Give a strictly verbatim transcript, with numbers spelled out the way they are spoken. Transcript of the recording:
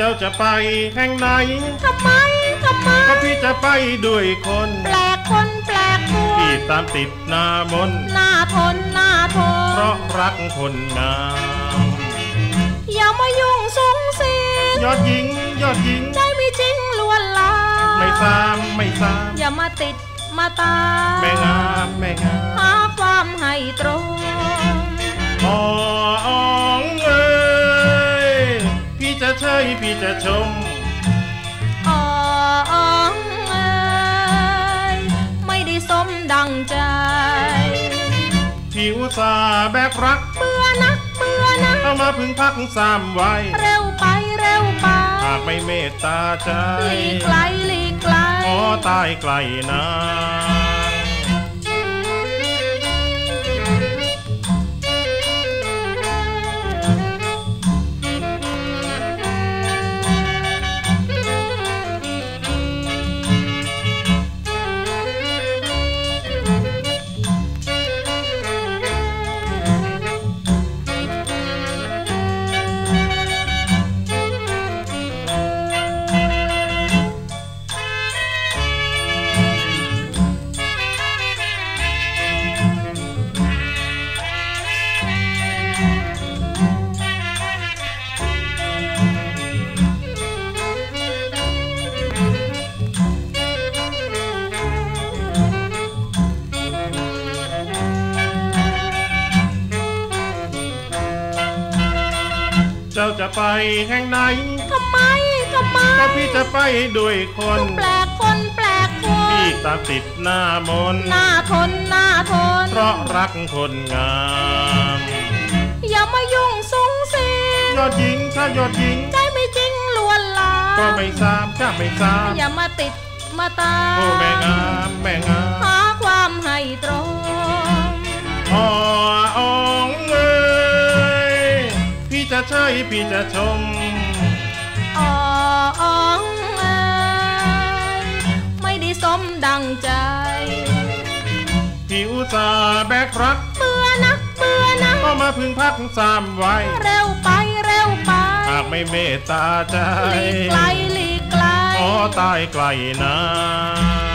จ้าจะไปแห่งไหนทำไมทำไมก็พี่จะไปด้วยคนแปลกคนแปลกคนพี่ตามติดหน้ามนหน้าทนหน้าทนเพราะรักคนงามอย่ามายุ่งสุงสิงยอดหญิงยอดหญิงใจไม่จริงล้วนลามไม่ซ้ำไม่ซ้ำอย่ามาติดมาตาแม่งามแม่งามหาความให้ตรงอ๋อเอ้ยพี่จะเชยพี่จะชมอ๋อเอ้ยไม่ได้สมดังใจพี่อุตส่าห์แบกรักเบื่อนักเบื่อนักเอามาพึ่งพักสามไว้เร็วไปเร็วไปหากไม่เมตตาใจหลีกไกลหลีกไกลขอตายไกลนะเจ้าจะไปแห่งไหนทำไมทำไมก็พี่จะไปด้วยคนแปลกคนแปลกคนพี่ตามติดหน้ามนหน้าทนหน้าทนเพราะรักคนงามอย่ามายุ่งสุงสิงยอดหญิงถ้ายอดหญิงใจไม่จริงล้วนลามก็ไม่ซ้ำก็ไม่ซ้ำอย่ามาติดมาตาโอ้แม่งามแม่งามหาความให้ตรงอ๋ออ๋องเอ้ยพี่จะเชยพี่จะชมอ๋ออ๋องเอ้ยไม่ได้สมดังใจพี่อุตส่าห์แบกรักเบื่อนักเบื่อนักก็มาพึ่งพักสามไว้เร็วไปเร็วไปหากไม่เมตตาใจหลีกไกลหลีกไกลขอตายไกลนะ